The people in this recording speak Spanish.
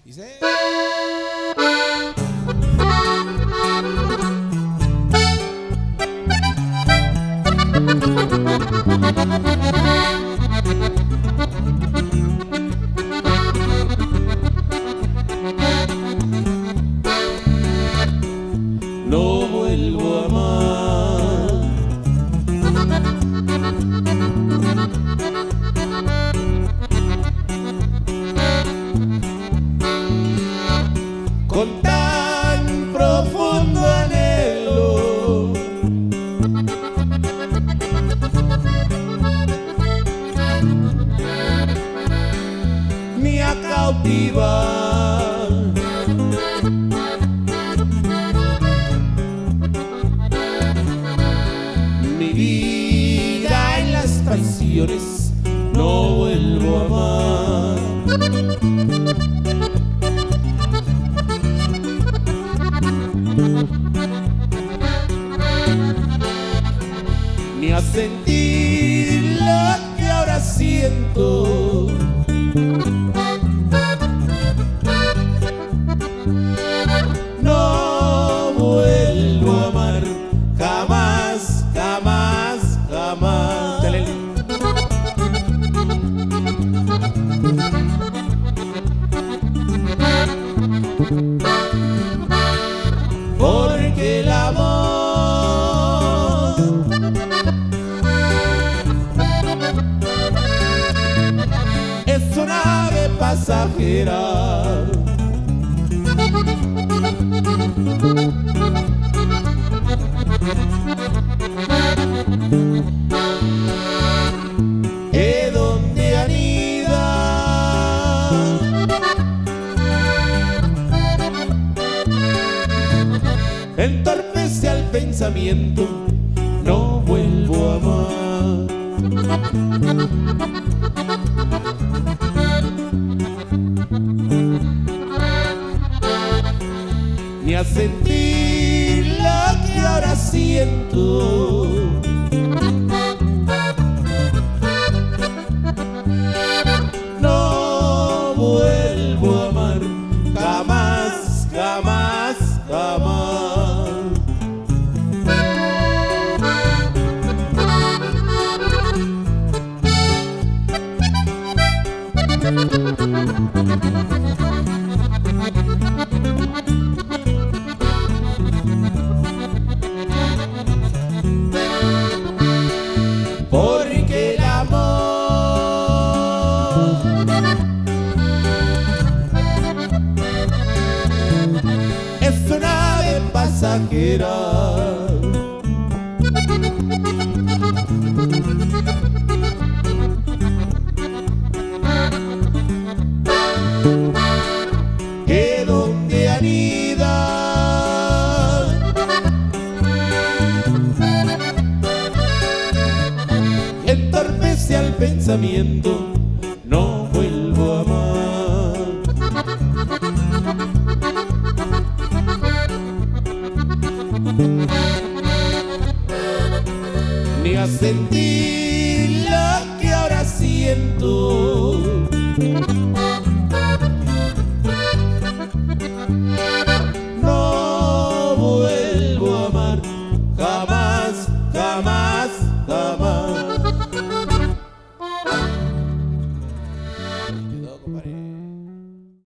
Dice... No vuelvo a amar. Con tan profundo anhelo, ni a cautivar. Mi vida en las traiciones, no vuelvo a amar. Ni a sentir lo que ahora siento. No vuelvo a amar jamás, jamás, jamás. Porque el amor es una ave pasajera. Que donde anida entorpece al pensamiento, no vuelvo a amar. Ni a sentir lo que ahora siento. No vuelvo a amar jamás, jamás, jamás. Porque el amor es una ave pasajera. Que donde anida entorpece al pensamiento, no vuelvo a amar. Ni a sentir